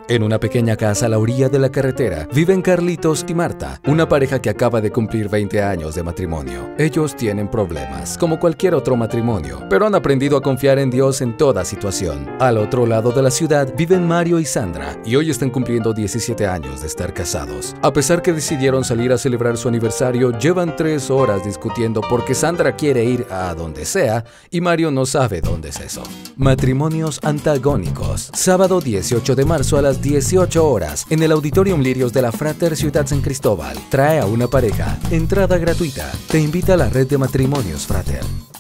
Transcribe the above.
En una pequeña casa a la orilla de la carretera viven Carlitos y Marta, una pareja que acaba de cumplir 20 años de matrimonio. Ellos tienen problemas, como cualquier otro matrimonio, pero han aprendido a confiar en Dios en toda situación. Al otro lado de la ciudad viven Mario y Sandra, y hoy están cumpliendo 17 años de estar casados. A pesar que decidieron salir a celebrar su aniversario, llevan 3 horas discutiendo porque Sandra quiere ir a donde sea y Mario no sabe dónde es eso. Matrimonios antagónicos. Sábado 18 de marzo a las 18 horas en el Auditorium Lirios de la Frater Ciudad San Cristóbal. Trae a una pareja. Entrada gratuita. Te invita a la red de matrimonios Frater.